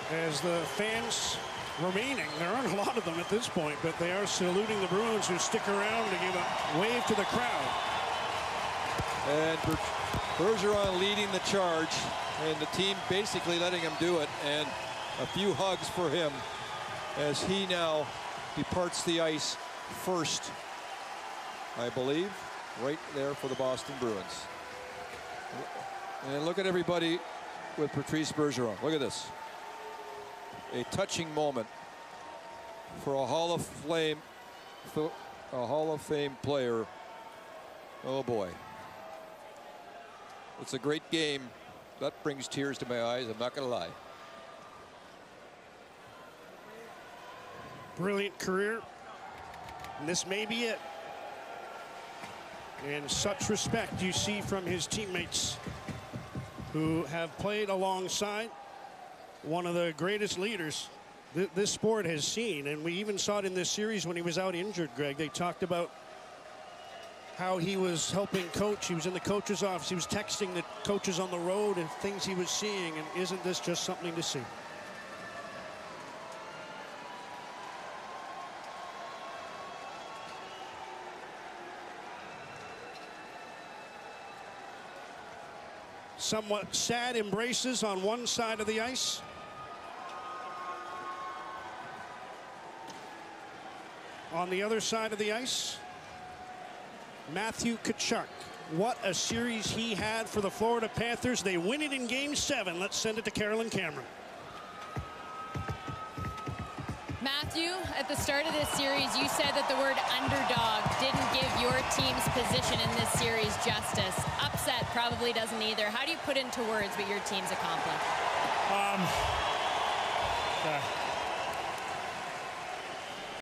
as the fans remaining, there aren't a lot of them at this point, but they are saluting the Bruins, who stick around to give a wave to the crowd. And Bergeron leading the charge, and the team basically letting him do it, and a few hugs for him as he now departs the ice first, I believe, right there for the Boston Bruins. And look at everybody with Patrice Bergeron. Look at this. A touching moment for a Hall of Fame player. Oh boy. It's a great game. That brings tears to my eyes, I'm not going to lie. Brilliant career. And this may be it. And such respect you see from his teammates who have played alongside one of the greatest leaders this sport has seen. And we even saw it in this series when he was out injured, Greg. They talked about how he was helping coach. He was in the coach's office. He was texting the coaches on the road and things he was seeing. And isn't this just something to see? Somewhat sad embraces on one side of the ice. On the other side of the ice, Matthew Tkachuk. What a series he had for the Florida Panthers. They win it in Game 7. Let's send it to Carolyn Cameron. Matthew, at the start of this series, you said that the word underdog didn't give your team's position in this series justice. Upset probably doesn't either. How do you put into words what your team's accomplished?